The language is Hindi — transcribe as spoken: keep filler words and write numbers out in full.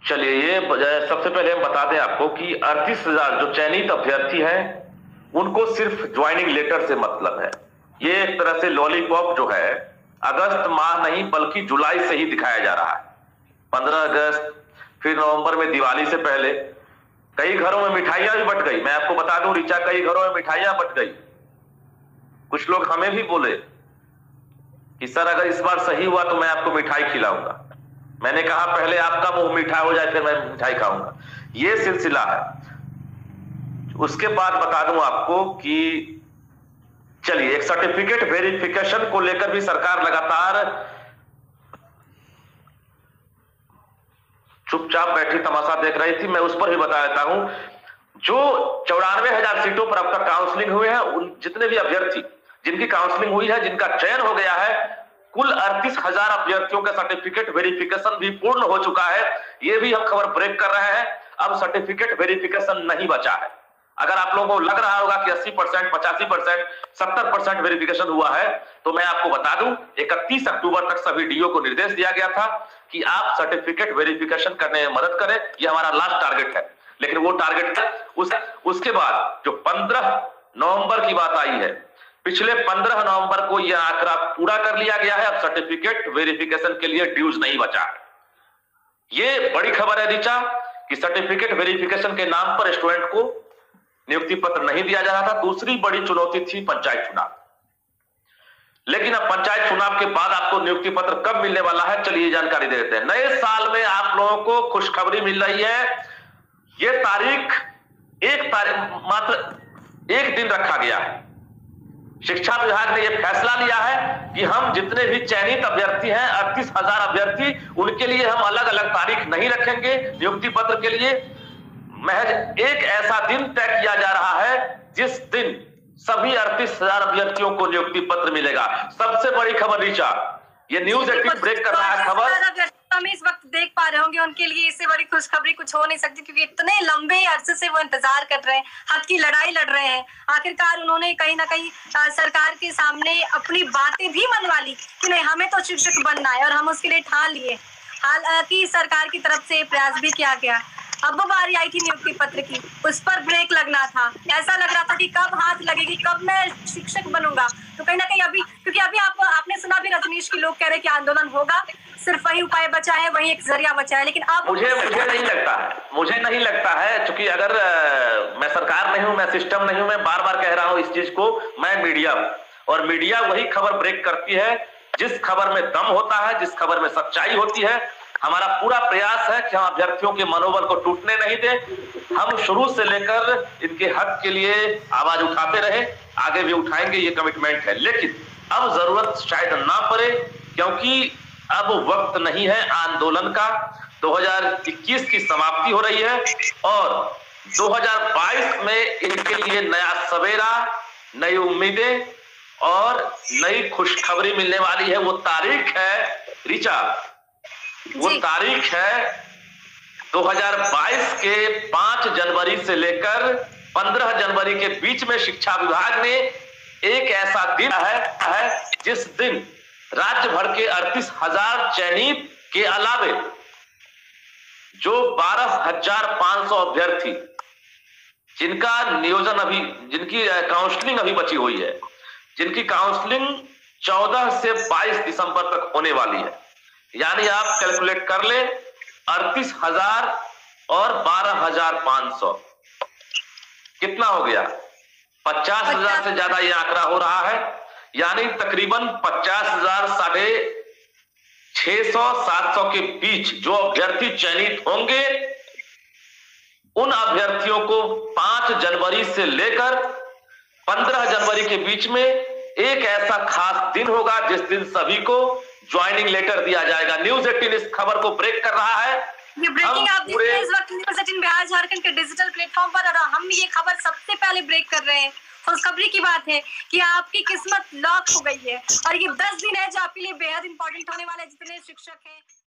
चलिए, ये सबसे पहले हम बता दें आपको कि अड़तीस हजार जो चयनित अभ्यर्थी हैं उनको सिर्फ ज्वाइनिंग लेटर से मतलब है। ये एक तरह से लॉलीपॉप जो है अगस्त माह नहीं बल्कि जुलाई से ही दिखाया जा रहा है। पंद्रह अगस्त, फिर नवंबर में दिवाली से पहले कई घरों में मिठाइयां भी बंट गई। मैं आपको बता दूं ऋचा, कई घरों में मिठाइयां बंट गई। कुछ लोग हमें भी बोले कि सर अगर इस बार सही हुआ तो मैं आपको मिठाई खिलाऊंगा। मैंने कहा पहले आपका मुंह मीठा हो जाए फिर मैं मिठाई खाऊंगा। ये सिलसिला है। उसके बाद बता दूं आपको कि चलिए, एक सर्टिफिकेट वेरिफिकेशन को लेकर भी सरकार लगातार चुपचाप बैठी तमाशा देख रही थी। मैं उस पर भी बता देता हूं, जो चौरानवे हजार सीटों पर अब तक काउंसलिंग हुए हैं, उन जितने भी अभ्यर्थी जिनकी काउंसलिंग हुई है, जिनका चयन हो गया है, कुल अड़तीस हजार अभ्यर्थियों का सर्टिफिकेट वेरिफिकेशन भी पूर्ण हो चुका है। यह भी हम खबर ब्रेक कर रहे हैं। अब सर्टिफिकेट वेरिफिकेशन नहीं बचा है। अगर आप लोगों को लग रहा होगा कि अस्सी परसेंट, पचासी परसेंट, सत्तर परसेंट वेरिफिकेशन हुआ है, तो मैं आपको बता दूं इकतीस अक्टूबर तक सभी डीओ को निर्देश दिया गया था कि आप सर्टिफिकेट वेरिफिकेशन करने में मदद करें। यह हमारा लास्ट टारगेट है। लेकिन वो टारगेट उस, उसके बाद जो पंद्रह नवंबर की बात आई है, पिछले पंद्रह नवंबर को यह आंकड़ा पूरा कर लिया गया है। अब सर्टिफिकेट वेरिफिकेशन के लिए ड्यूज नहीं बचा है। यह बड़ी खबर है ऋचा कि सर्टिफिकेट वेरिफिकेशन के नाम पर स्टूडेंट को नियुक्ति पत्र नहीं दिया जा रहा था। दूसरी बड़ी चुनौती थी पंचायत चुनाव। लेकिन अब पंचायत चुनाव के बाद आपको नियुक्ति पत्र कब मिलने वाला है, चलिए जानकारी दे देते हैं। नए साल में आप लोगों को खुशखबरी मिल रही है। यह तारीख एक तारीख मात्र एक दिन रखा गया है। शिक्षा विभाग ने यह फैसला लिया है कि हम जितने भी चयनित अभ्यर्थी हैं, अड़तीस हजार अभ्यर्थी, उनके लिए हम अलग अलग तारीख नहीं रखेंगे नियुक्ति पत्र के लिए। महज एक ऐसा दिन तय किया जा रहा है जिस दिन सभी अड़तीस हजार अभ्यर्थियों को नियुक्ति पत्र मिलेगा। सबसे बड़ी खबर ऋचा, ये न्यूज़ एटीन ब्रेक कर रहा है खबर। हम इस वक्त देख पा रहे होंगे, उनके लिए इससे बड़ी खुशखबरी कुछ हो नहीं सकती, क्योंकि इतने लंबे अरसे से वो इंतजार कर रहे हैं, हक की लड़ाई लड़ रहे हैं। आखिरकार उन्होंने कहीं ना कहीं सरकार के सामने अपनी बातें भी मनवा ली कि नहीं, हमें तो शिक्षक बनना है, और हम उसके लिए ठान लिए। हालांकि सरकार की तरफ से प्रयास भी किया गया। अब बारी आई थी नियुक्ति पत्र की, उस पर ब्रेक लगना था। ऐसा लग रहा था कि कब हाथ लगेगी, कब मैं शिक्षक बनूंगा। तो कहीं ना कहीं अभी, क्योंकि अभी आप आपने सुना भी रजनीश की लोग कह रहे हैं कि आंदोलन होगा, सिर्फ वही उपाय बचा है, वही एक जरिया बचा है। लेकिन अब मुझे मुझे नहीं लगता है मुझे नहीं लगता है क्योंकि अगर आ, मैं सरकार नहीं हूं, मैं सिस्टम नहीं हूं, मैं बार बार कह रहा हूं इस चीज को, मैं मीडिया हूं। और मीडिया वही खबर ब्रेक करती है जिस खबर में दम होता है, जिस खबर में सच्चाई होती है। हमारा पूरा प्रयास है कि हम अभ्यर्थियों के मनोबल को टूटने नहीं दें। हम शुरू से लेकर इनके हक के लिए आवाज उठाते रहे, आगे भी उठाएंगे, ये कमिटमेंट है। लेकिन अब जरूरत शायद ना पड़े, क्योंकि अब वक्त नहीं है आंदोलन का। दो हज़ार इक्कीस की समाप्ति हो रही है और दो हज़ार बाईस में इनके लिए नया सवेरा, नई उम्मीदें और नई खुशखबरी मिलने वाली है। वो तारीख है ऋचा, वो तारीख है दो हज़ार बाईस के पांच जनवरी से लेकर पंद्रह जनवरी के बीच में शिक्षा विभाग ने एक ऐसा दिन है, है जिस दिन राज्य भर के अड़तीस हजार चयनित के अलावे जो बारह हजार पांच सौ अभ्यर्थी जिनका नियोजन अभी, जिनकी काउंसलिंग अभी बची हुई है, जिनकी काउंसलिंग चौदह से बाईस दिसंबर तक होने वाली है, यानी आप कैलकुलेट कर ले अड़तीस हजार और बारह हजार पांच सौ कितना हो गया, पचास हजार से ज्यादा ये आंकड़ा हो रहा है। यानी तकरीबन पचास हजार साढ़े छह सौ सात सौ के बीच जो अभ्यर्थी चयनित होंगे, उन अभ्यर्थियों को पांच जनवरी से लेकर पंद्रह जनवरी के बीच में एक ऐसा खास दिन होगा जिस दिन सभी को ज्वाइनिंग लेटर दिया जाएगा। न्यूज़ एटीन इस खबर को ब्रेक कर रहा है। ये ब्रेकिंग आप देख रहे हैं इस वक्त न्यूज़ एटीन बिहार झारखंड के डिजिटल प्लेटफॉर्म पर, और हम ये खबर सबसे पहले ब्रेक कर रहे हैं। खुशखबरी की बात है कि आपकी किस्मत लॉक हो गई है, और ये दस दिन है जो आपके लिए बेहद इंपॉर्टेंट होने वाला है। जितने शिक्षक हैं